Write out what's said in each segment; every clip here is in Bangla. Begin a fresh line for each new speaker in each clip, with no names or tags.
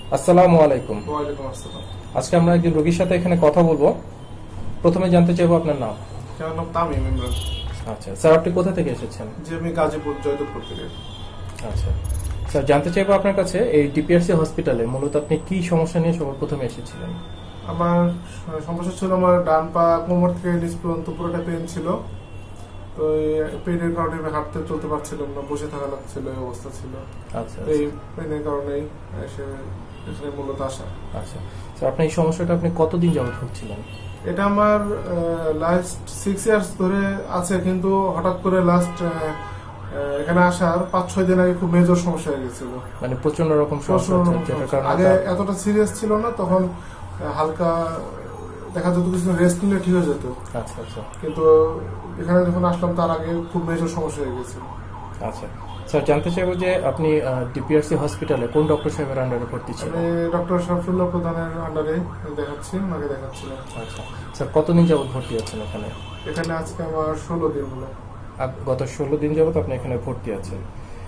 আসসালামু আলাইকুম।
ওয়ালাইকুম আসসালাম।
আজকে আমরা একজন রোগীর সাথে এখানে কথা বলবো। প্রথমে জানতে চাইবো আপনার নাম।
আমার নাম তামিম ইমরান।
আচ্ছা স্যার, আপনি কোথা থেকে এসেছেন?
যে আমি গাজীপুর জয়দেবপুর থেকে।
আচ্ছা স্যার, জানতে চাইবো আপনার কাছে এই ডিপিআরসি হসপিটালে মূলত আপনি কি সমস্যা নিয়ে সবার প্রথমে এসেছিলেন?
আমার সমস্যা ছিল, আমার ডান পা কোমর থেকে নিচ পর্যন্ত পুরোটা পেন ছিল। তো এই পেনের কারণে আমি হাঁটতে চলতে পারছিলাম না, বসে থাকা লাগছিল, এই অবস্থা ছিল।
আচ্ছা,
এই পেনের কারণেই এখানে মূলত আসা।
আচ্ছা স্যার, আপনি এই সমস্যাটা আপনি কতদিন যাবত ভুগছিলেন?
এটা আমার লাস্ট 6 ইয়ার্স ধরে আছে, কিন্তু হঠাৎ করে লাস্ট এখানে আসার 5-6 দিন আগে খুব মেজর সমস্যা হয়ে গেছিল।
মানে প্রচন্ড রকম সমস্যা হচ্ছে, যেটার কারণে
আগে এতটা সিরিয়াস ছিল না, তখন হালকা দেখা যেত, কিছু রেস্ট নিলে ঠিক হয়ে যেত।
আচ্ছা আচ্ছা,
কিন্তু এখানে যখন আসলাম তার আগে খুব মেজর সমস্যা হয়ে গেছিল।
আচ্ছা স্যার, জানতে চাইবো যে আপনি ডিপিআরসি হসপিটালে কোন ডক্টর সাহেবের আন্ডারে ভর্তি ছিলেন?
আমি ডক্টর শরফুল্লাহ প্রধানের আন্ডারে দেখাচ্ছি, ওনাকে দেখাচ্ছিলাম।
আচ্ছা স্যার, কতদিন যাবত ভর্তি আছেন এখানে?
এখানে আজকে আমার 16 দিন হলো।
গত 16 দিন যাবত আপনি এখানে ভর্তি আছেন।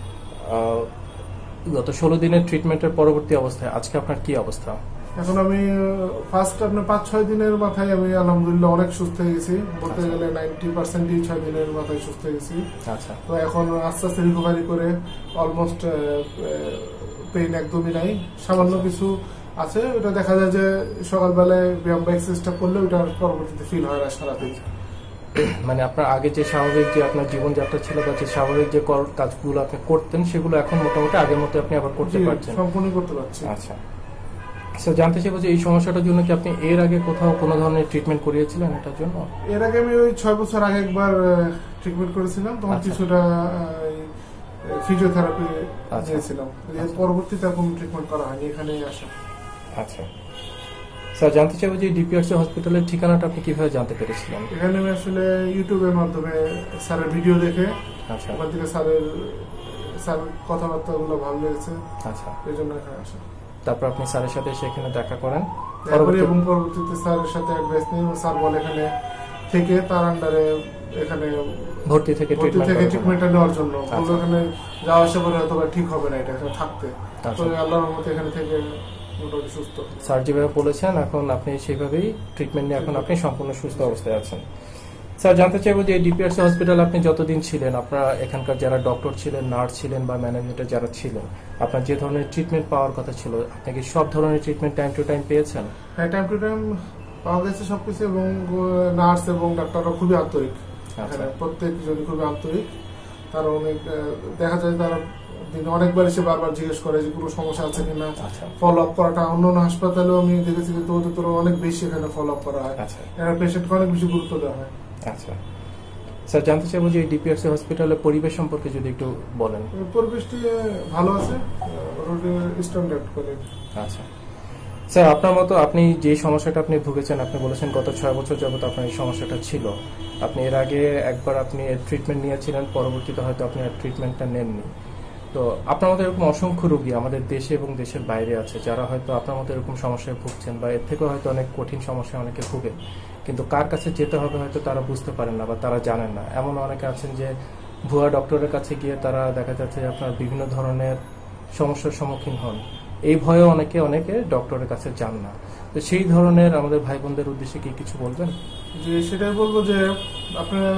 গত 16 দিনের ট্রিটমেন্টের পরবর্তী অবস্থায় আজকে আপনার কি অবস্থা?
এখন আমি ফার্স্ট আপনার 5-6 দিনের মাথায় আমি আলহামদুলিল্লাহ অনেক সুস্থ হয়ে গেছি, বলতে গেলে 90% 6 দিনের মাথায় সুস্থ হয়ে গেছি।
আচ্ছা, তো
এখন আস্তে আস্তে রিকভারি করে অলমোস্ট পেইন একদমই নাই, সামান্য কিছু আছে। ওটা দেখা যায় যে সকালবেলায় ব্যায়াম বা এক্সারসাইজটা করলে ওটার পরবর্তীতে ফিল হয় না সারাদিন।
মানে আপনার আগে যে স্বাভাবিক যে আপনার জীবনযাত্রা ছিল বা যে স্বাভাবিক যে কাজগুলো আপনি করতেন সেগুলো এখন মোটামুটি আগের মতো আপনি আবার করতে পারছেন?
সম্পূর্ণ করতে পারছি।
আচ্ছা স্যার, জানতে চাইবো যে এই সমস্যাটার জন্য কি আপনি এর আগে কোথাও কোনো ধরনের ট্রিটমেন্ট করিয়েছিলেন এটার জন্য?
এর আগে আমি ওই 6 বছর আগে একবার ট্রিটমেন্ট করেছিলাম, তখন কিছুটা ফিজিওথেরাপি দিয়েছিলাম। এর পরবর্তীতে কোনো ট্রিটমেন্ট করা হয়নি, এখানেই আসা।
আচ্ছা স্যার, জানতে চাইবো যে ডিপিআরসি হসপিটালের ঠিকানাটা আপনি কিভাবে জানতে পেরেছিলেন?
এখানে আমি আসলে ইউটিউবের মাধ্যমে স্যারের ভিডিও দেখে,
আচ্ছা,
ওখান থেকে স্যার কথাবার্তাগুলো ভালো লেগেছে,
আচ্ছা,
এই জন্য এখানে আসা।
তারপর আপনি স্যারের সাথে সেখানে দেখা করেন
এবং পরবর্তীতে স্যারের সাথে অ্যাডভাইস নিয়ে স্যার বলে এখানে থেকে তার আন্ডারে এখানে
ভর্তি থেকে
ট্রিটমেন্টটা নেওয়ার জন্য। এখানে যাওয়া আসা করে হয়তো ঠিক হবে না এটা এখানে থাকতে, তো আল্লাহর রহমতে এখানে থেকে মোটামুটি সুস্থ।
স্যার যেভাবে বলেছেন এখন আপনি সেইভাবেই ট্রিটমেন্ট নিয়ে এখন আপনি সম্পূর্ণ সুস্থ অবস্থায় আছেন। স্যার, জানতে চাইবো যে ডিপিআরসি হসপিটাল আপনি যতদিন ছিলেন, আপনারা এখানকার যারা ডক্টর ছিলেন, নার্স ছিলেন বা ম্যানেজমেন্টে যারা ছিলেন, আপনার যে ধরনের ট্রিটমেন্ট পাওয়ার কথা ছিল, আপনি কি সব ধরনের ট্রিটমেন্ট টাইম টু টাইম পেয়েছেন?
হ্যাঁ, টাইম টু টাইম পাওয়া গেছে সবকিছু, এবং নার্স এবং ডাক্তাররা খুবই আন্তরিক। প্রত্যেকজন খুবই আন্তরিক। তারা অনেক দেখা যায় তারা অনেকবার এসে বারবার জিজ্ঞেস করে যে কোনো সমস্যা আছে কিনা, ফলো আপ করাটা। অন্য হাসপাতালেও আমি দেখেছি কিন্তু ওদের তো অনেক বেশি এখানে ফলো আপ করা হয়, এখানে পেশেন্টকে অনেক বেশি গুরুত্ব দেওয়া হয়।
আচ্ছা স্যার, জানতে চাইবো যে ডিপিআরসি হসপিটালের পরিবেশ সম্পর্কে যদি একটু বলেন।
পরিবেশটি ভালো আছে, স্ট্যান্ডার্ড করে।
আচ্ছা স্যার, আপনার মতো আপনি যে সমস্যাটা আপনি ভুগেছেন, আপনি বলেছেন গত 6 বছর যাবত আপনার এই সমস্যাটা ছিল। আপনি এর আগে একবার আপনি ট্রিটমেন্ট নিয়েছিলেন, পরবর্তীতে হয়তো আপনি আর ট্রিটমেন্টটা নেননি। তো আপনার মতো এরকম অসংখ্য রোগী আমাদের দেশে এবং দেশের বাইরে আছে যারা হয়তো আপনার মতো এরকম সমস্যায় ভুগছেন বা এর থেকেও হয়তো অনেক কঠিন সমস্যায় অনেকে ভুগে, কিন্তু কার কাছে যেতে হবে হয়তো তারা বুঝতে পারেন না বা তারা জানেন না। এমন অনেকে আছেন যে ভুয়া ডক্টরের কাছে গিয়ে তারা দেখা যাচ্ছে আপনার বিভিন্ন ধরনের সমস্যার সম্মুখীন হন। এই ভয়ে অনেকে ডক্টরের কাছে যান না। তো সেই ধরনের আমাদের ভাই বোনদের উদ্দেশ্যে কি কিছু বলবেন?
যে সেটাই বলবো যে আপনারা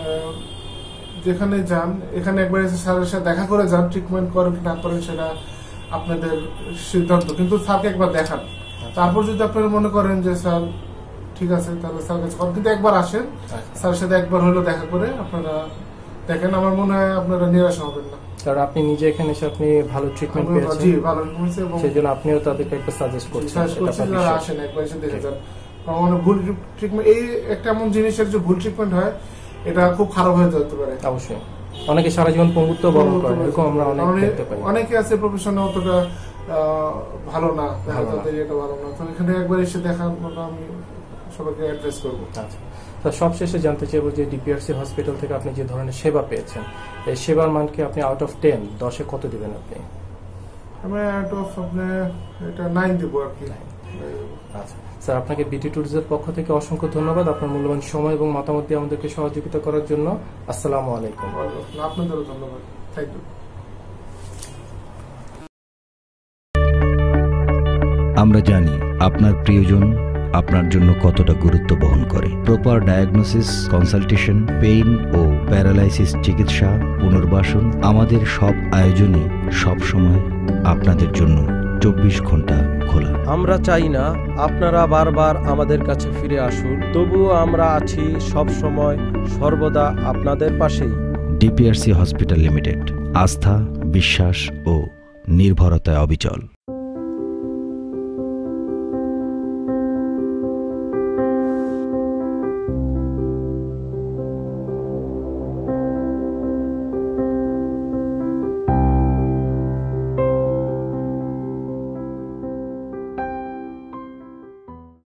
যেখানে যান, এখানে একবার এসে স্যারের সাথে দেখা করে যান। ট্রিটমেন্ট করেন কি না করেন সেটা আপনাদের সিদ্ধান্ত, কিন্তু স্যারকে একবার দেখান। তারপর যদি আপনারা মনে করেন যে স্যার ঠিক আছে, তাহলে স্যার কাছে কিন্তু একবার আসেন, স্যারের সাথে একবার হলেও দেখা করে আপনারা দেখেন। আমার মনে হয় আপনারা নিরাশ হবেন না,
কারণ আপনি নিজে এখানে এসে আপনি ভালো ট্রিটমেন্ট পেয়েছেন, সেজন্য আপনিও তাদেরকে একটা সাজেস্ট করছেন
আসেন একবার এসে দেখে যান। কারণ ভুল ট্রিটমেন্ট এই একটা এমন জিনিসের যে ভুল ট্রিটমেন্ট হয়, এটা খুব খারাপ হয়ে যেতে পারে।
অবশ্যই অনেকে সারা জীবন পঙ্গুত্ব বরণ করেন, এরকম আমরা অনেক দেখতে পাই।
অনেকে আছে প্রফেশনে অতটা ভালো না, তাদের এটা ভালো না। তো এখানে একবার এসে দেখানোটা আমি সবাইকে অ্যাডভাইস করবো।
আচ্ছা, তো সবশেষে জানতে চাইবো যে ডিপিআরসি হসপিটাল থেকে আপনি যে ধরনের সেবা পেয়েছেন, এই সেবার মানকে আপনি আউট অফ 10 10-এ কত দিবেন আপনি?
আমি আউট অফ এটা 9 দিব আর কি।
আচ্ছা স্যার, আপনাকে বিটি ট্যুরসের পক্ষ থেকে অসংখ্য ধন্যবাদ আপনার মূল্যবান সময় এবং মতামত দিয়ে আমাদেরকে সহযোগিতা করার জন্য। আসসালামু আলাইকুম।
আপনাদেরও ধন্যবাদ। Thank you.
আমরা জানি আপনার প্রিয়জন আপনার জন্য কতটা গুরুত্ব বহন করে। প্রপার ডায়াগনোসিস, কনসালটেশন, পেইন ও প্যারালাইসিস চিকিৎসা, পুনর্বাসন, আমাদের সব আয়োজনই সবসময় আপনাদের জন্য 24 ঘন্টা খোলা।
আমরা চাই না আপনারা বারবার আমাদের কাছে ফিরে আসুন, তবুও আমরা আছি সব সময় সর্বদা আপনাদের পাশেই।
ডিপিআরসি হসপিটাল লিমিটেড, আস্থা, বিশ্বাস ও নির্ভরতায় অবিচল।